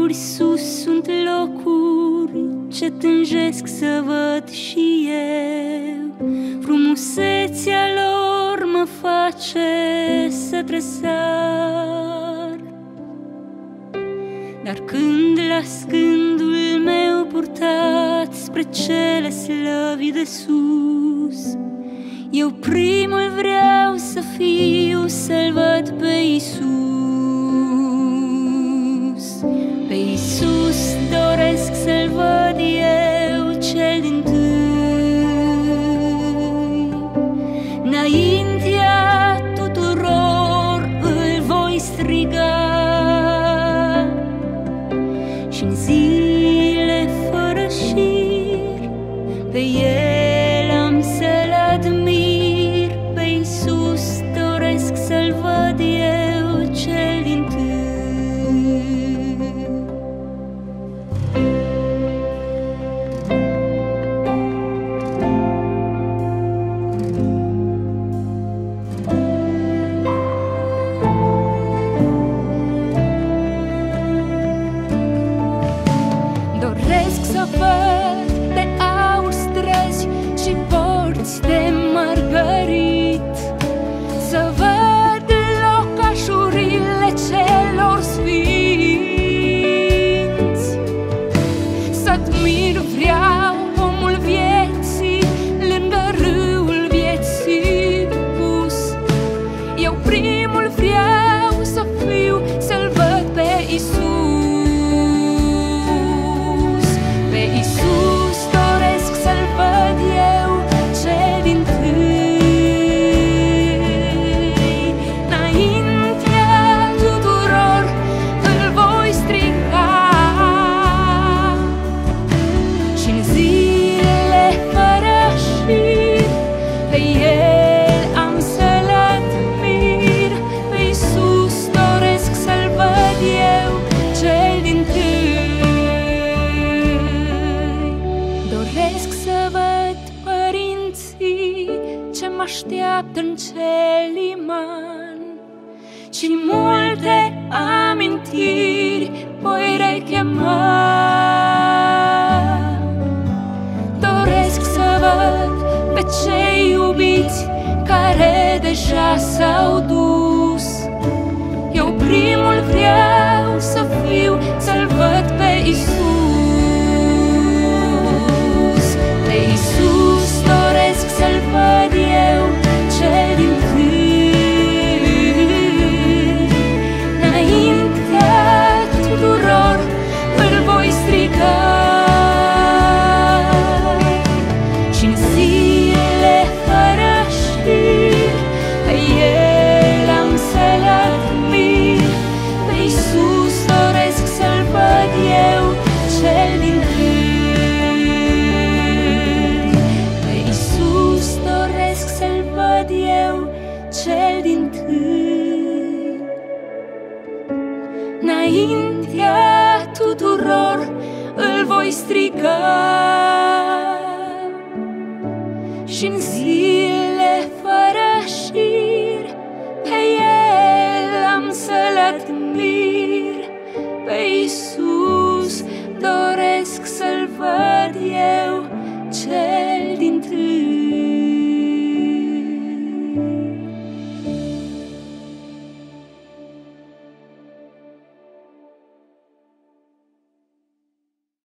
ceruri sus sunt locuri ce tânjesc să văd și eu. Frumusețea lor mă face să tresar. Dar când las gândul meu purtat spre cele slăvi de sus, eu primul vreau să fiu, să-L văd pe Iisus. Pe Iisus doresc să-L văd eu cel dintâi. Înaintea tuturor îl voi striga și-n zile fără șir pe El am să-L admir. Pe Iisus doresc să-L văd eu cel dintâi. Doresc să văd de aur străzi și porți de mărgărit, să văd locașurile celor sfinți, să admir vreau omul vieții lângă râul vieții pus. Eu primul vreau să fiu, să-L văd pe Iisus. Iisus doresc să-L văd eu cel dintâi. Înaintea tuturor îl voi striga și-n zile fără șir pe El am să-L admir. Pe Iisus doresc să-L văd eu cel dintâi. Doresc să văd părinții ce mă așteaptă în cel iman și multe amintiri voi rechema. Doresc să văd pe cei iubiți care deja s-au dus. Eu primul vreau să fiu, să-L văd pe Iisus. Pe Iisus doresc să-L văd eu cel dintâi. Înaintea tuturor îl voi striga și-n zile fără șir pe El am să-L admir. Pe Iisus doresc să-L văd eu cel dintâi. Cel dintâi. Înaintea tuturor îl voi striga și-n zi